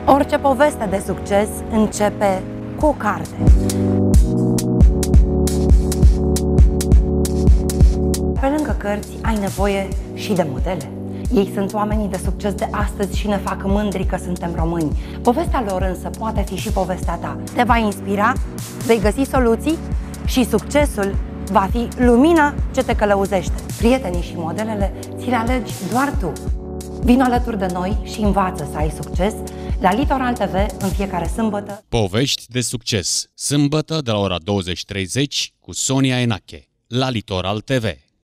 Orice poveste de succes începe cu o carte. Pe lângă cărți, ai nevoie și de modele. Ei sunt oamenii de succes de astăzi și ne fac mândri că suntem români. Povestea lor însă poate fi și povestea ta. Te va inspira, vei găsi soluții și succesul va fi lumina ce te călăuzește. Prietenii și modelele ți le alegi doar tu. Vino alături de noi și învață să ai succes la Litoral TV în fiecare sâmbătă. Povești de succes. Sâmbătă de la ora 20:30 cu Sonia Enache la Litoral TV.